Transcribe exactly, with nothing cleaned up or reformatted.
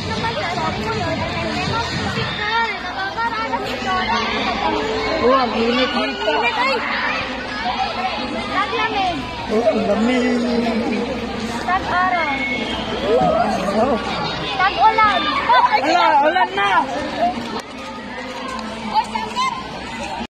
Oh, ang init dito. Tag-lamig. Oh, ang lamig. Tag-araw. Oh. Tag-ulan. Ala, ulan na.